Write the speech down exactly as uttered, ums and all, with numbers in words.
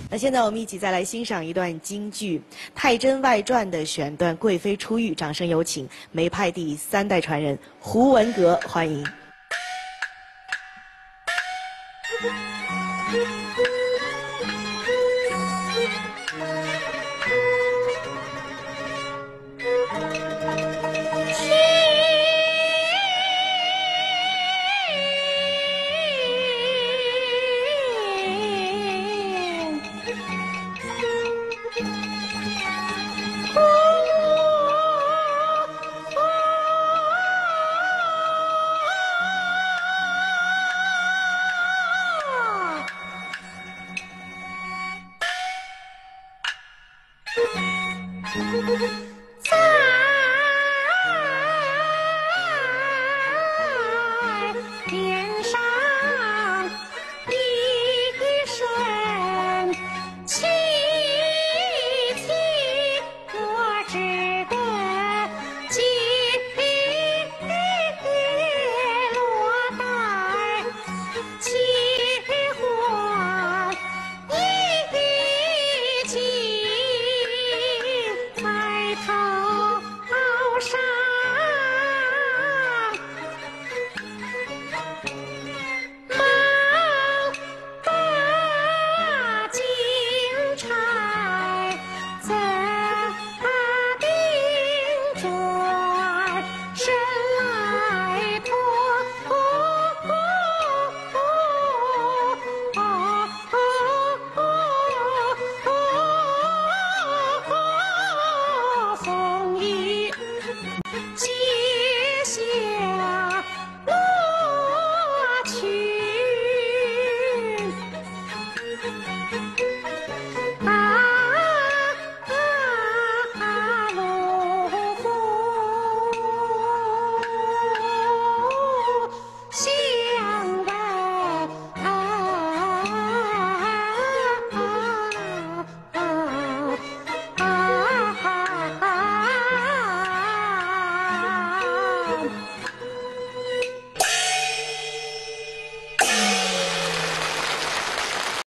那现在我们一起再来欣赏一段京剧《太真外传》的选段《贵妃出浴》，掌声有请梅派第三代传人胡文阁，欢迎。 在边上一声泣啼，我只得接落袋切换一斤。 在头上，忙把金钗怎定转身来脱？风雨接下落去，啊啊路虎相问。